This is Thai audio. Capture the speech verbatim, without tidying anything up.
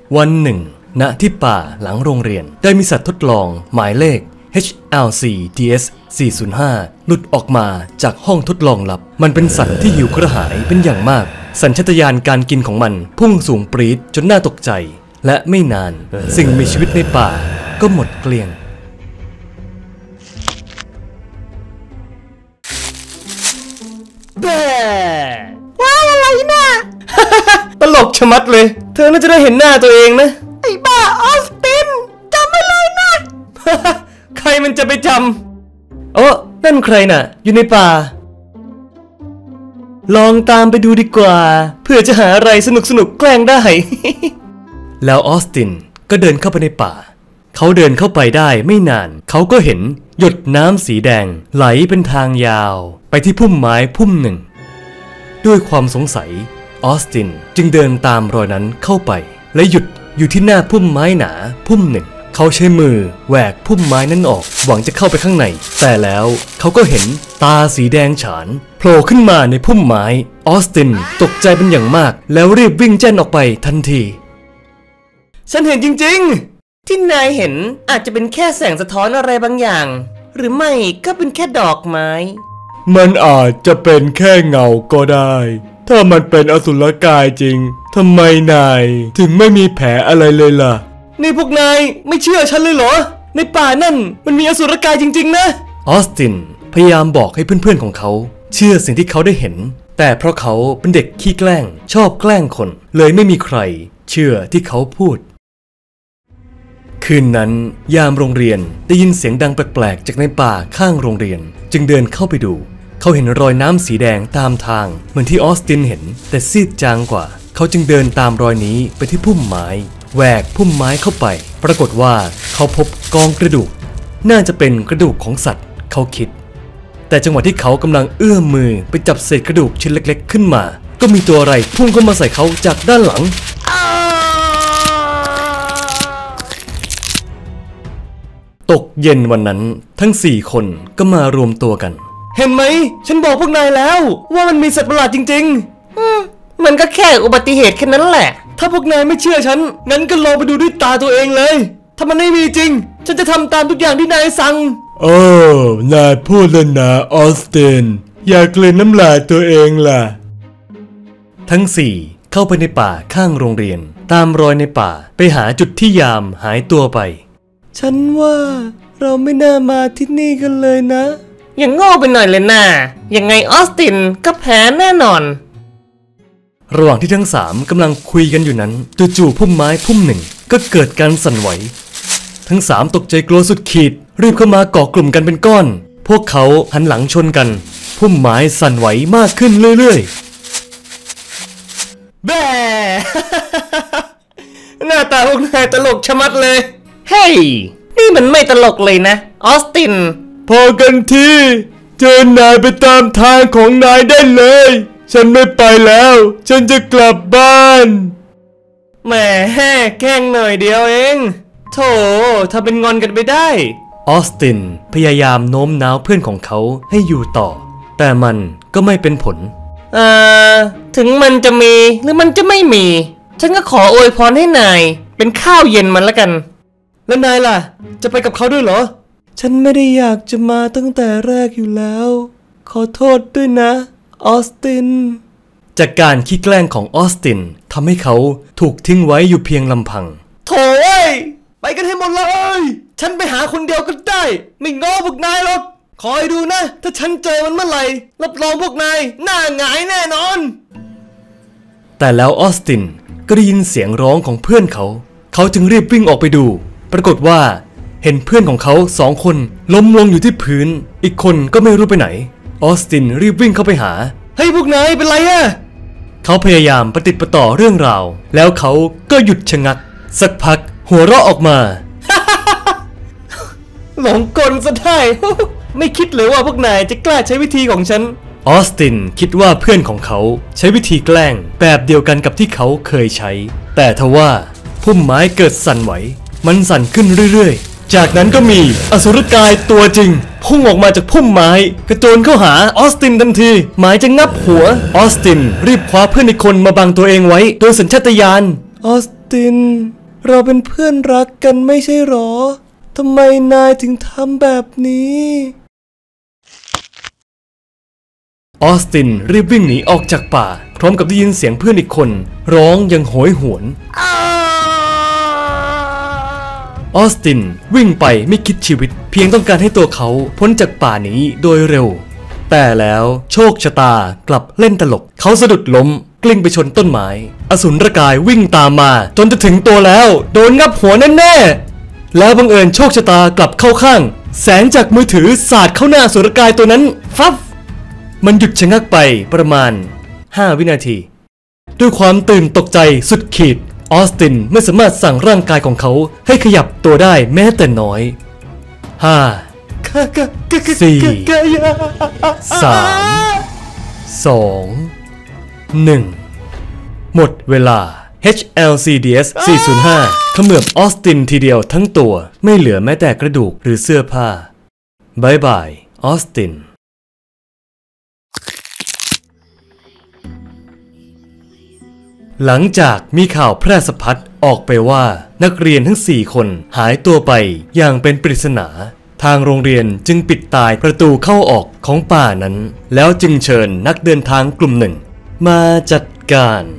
วันหนึ่งณที่ป่าหลังโรงเรียนได้มีสัตว์ทดลองหมายเลข เอช แอล ซี ดี เอส สี่ศูนย์ห้า หลุดออกมาจากห้องทดลองลับมันเป็นสัตว์ที่หิวกระหายเป็นอย่างมากสัญชาตญาณการกินของมันพุ่งสูงปรี๊ดจนน่าตกใจและไม่นานสิ่งมีชีวิตในป่าก็หมดเกลี้ยงแบ่ว้ายอะไรน่ะตลกชะมัดเลยเธอน่าจะได้เห็นหน้าตัวเองนะไอ้บ้าออสตินจำไม่เลยนะใครมันจะไปจำโอ้นั่นใครน่ะอยู่ในป่าลองตามไปดูดีกว่าเพื่อจะหาอะไรสนุกสนุกแกล้งได้ แล้วออสตินก็เดินเข้าไปในป่าเขาเดินเข้าไปได้ไม่นานเขาก็เห็นหยดน้ำสีแดงไหลเป็นทางยาวไปที่พุ่มไม้พุ่มหนึ่งด้วยความสงสัยออสตินจึงเดินตามรอยนั้นเข้าไปและหยุดอยู่ที่หน้าพุ่มไม้หนาพุ่มหนึ่งเขาใช้มือแหวกพุ่มไม้นั้นออกหวังจะเข้าไปข้างในแต่แล้วเขาก็เห็นตาสีแดงฉานโผล่ขึ้นมาในพุ่มไม้ออสตินตกใจเป็นอย่างมากแล้วรีบวิ่งแจ้นออกไปทันทีฉันเห็นจริงๆที่นายเห็นอาจจะเป็นแค่แสงสะท้อนอะไรบางอย่างหรือไม่ก็เป็นแค่ดอกไม้มันอาจจะเป็นแค่เงาก็ได้ถ้ามันเป็นอสุรกายจริงทำไมนายถึงไม่มีแผลอะไรเลยล่ะนี่พวกนายไม่เชื่อฉันเลยเหรอในป่านั่นมันมีอสุรกายจริงๆนะออสตินพยายามบอกให้เพื่อนๆของเขาเชื่อสิ่งที่เขาได้เห็นแต่เพราะเขาเป็นเด็กขี้แกล้งชอบแกล้งคนเลยไม่มีใครเชื่อที่เขาพูดคืนนั้นยามโรงเรียนได้ยินเสียงดังแปลกๆจากในป่าข้างโรงเรียนจึงเดินเข้าไปดูเขาเห็นรอยน้ำสีแดงตามทางเหมือนที่ออสตินเห็นแต่ซีดจางกว่าเขาจึงเดินตามรอยนี้ไปที่พุ่มไม้แหวกพุ่มไม้เข้าไปปรากฏว่าเขาพบกองกระดูกน่าจะเป็นกระดูกของสัตว์เขาคิดแต่จังหวะที่เขากำลังเอื้อมมือไปจับเศษกระดูกชิ้นเล็กๆขึ้นมาก็มีตัวอะไรพุ่งเข้ามาใส่เขาจากด้านหลังตกเย็นวันนั้นทั้งสี่คนก็มารวมตัวกันเห็นไหมฉันบอกพวกนายแล้วว่ามันมีสัตว์ประหลาดจริงๆอืมมันก็แค่อุบัติเหตุแค่นั้นแหละถ้าพวกนายไม่เชื่อฉันงั้นก็ลองไปดูด้วยตาตัวเองเลยถ้ามันไม่มีจริงฉันจะทำตามทุกอย่างที่นายสั่งโอ้นายพูดแล้วนะออสตินอยากกลืนน้ำลายตัวเองล่ะทั้งสี่เข้าไปในป่าข้างโรงเรียนตามรอยในป่าไปหาจุดที่ยามหายตัวไปฉันว่าเราไม่น่ามาที่นี่กันเลยนะอย่างโง่ไปหน่อยเลยนะยังไงออสตินก็แพ้แน่นอนระหว่างที่ทั้งสามกำลังคุยกันอยู่นั้นจู่ๆพุ่มไม้พุ่มหนึ่งก็เกิดการสั่นไหวทั้งสามตกใจกลัวสุดขีดรีบเข้ามาเกาะกลุ่มกันเป็นก้อนพวกเขาหันหลังชนกันพุ่มไม้สั่นไหวมากขึ้นเรื่อยๆแบ่ หน้าตาพวกนายตลกชะมัดเลยเฮ้ย นี่มันไม่ตลกเลยนะออสตินพอกันทีเชิญนายไปตามทางของนายได้เลยฉันไม่ไปแล้วฉันจะกลับบ้านแหมแกล้งหน่อยเดียวเองโธ่ถ้าเป็นงอนกันไปได้ออสตินพยายามโน้มน้าวเพื่อนของเขาให้อยู่ต่อแต่มันก็ไม่เป็นผลเอ่อถึงมันจะมีหรือมันจะไม่มีฉันก็ขออวยพรให้นายเป็นข้าวเย็นมันละกันแล้วนายล่ะจะไปกับเขาด้วยเหรอฉันไม่ได้อยากจะมาตั้งแต่แรกอยู่แล้วขอโทษด้วยนะออสตินจากการขี้แกล้งของออสตินทำให้เขาถูกทิ้งไว้อยู่เพียงลำพังโถ่เอ้ยไปกันให้หมดเลยฉันไปหาคนเดียวก็ได้ไม่ง้อพวกนายหรอกคอยดูนะถ้าฉันเจอมันเมื่อไหร่รับรองพวกนายหน้าหงายแน่นอนแต่แล้วออสตินก็ได้ยินเสียงร้องของเพื่อนเขาเขาจึงรีบวิ่งออกไปดูปรากฏว่าเห็นเพื่อนของเขาสองคนล้มลงอยู่ที่พื้นอีกคนก็ไม่รู้ไปไหนออสตินรีบวิ่งเข้าไปหาเฮ้ยพวกนายเป็นไรอะเขาพยายามประติดประต่อเรื่องราวแล้วเขาก็หยุดชะงักสักพักหัวเราะออกมา หลงกลซะได้ ไม่คิดเลยว่าพวกนายจะกล้าใช้วิธีของฉันออสตินคิดว่าเพื่อนของเขาใช้วิธีแกล้งแบบเดียวกันกับที่เขาเคยใช้แต่ทว่าพุ่มไม้เกิดสั่นไหวมันสั่นขึ้นเรื่อยๆจากนั้นก็มีอสุรกายตัวจริงพุ่งออกมาจากพุ่มไม้กระโจนเข้าหาออสตินทันทีหมายจะงับหัวออสตินรีบคว้าเพื่อนอีกคนมาบังตัวเองไว้โดยสัญชาตญาณออสตินเราเป็นเพื่อนรักกันไม่ใช่หรอทำไมนายถึงทำแบบนี้ออสตินรีบวิ่งหนีออกจากป่าพร้อมกับได้ยินเสียงเพื่อนอีกคนร้องอย่างโหยหวนออสตินวิ่งไปไม่คิดชีวิตเพียงต้องการให้ตัวเขาพ้นจากป่านี้โดยเร็วแต่แล้วโชคชะตากลับเล่นตลกเขาสะดุดล้มกลิ้งไปชนต้นไม้อสูรกายวิ่งตามมาจนจะถึงตัวแล้วโดนงับหัวแน่ๆแล้วบังเอิญโชคชะตากลับเข้าข้างแสงจากมือถือสาดเข้าหน้าอสูรกายตัวนั้นฟับมันหยุดชะงักไปประมาณห้าวินาทีด้วยความตื่นตกใจสุดขีดออสตินไม่สามารถสั่งร่างกายของเขาให้ขยับตัวได้แม้แต่น้อยห้าสี่สามสองหนึ่งหมดเวลา เอช แอล ซี ดี เอส สี่ศูนย์ห้าเขมือบออสตินทีเดียวทั้งตัวไม่เหลือแม้แต่กระดูกหรือเสื้อผ้าบายบายออสตินหลังจากมีข่าวแพร่สะพัดออกไปว่านักเรียนทั้งสี่คนหายตัวไปอย่างเป็นปริศนาทางโรงเรียนจึงปิดตายประตูเข้าออกของป่านั้นแล้วจึงเชิญนักเดินทางกลุ่มหนึ่งมาจัดการ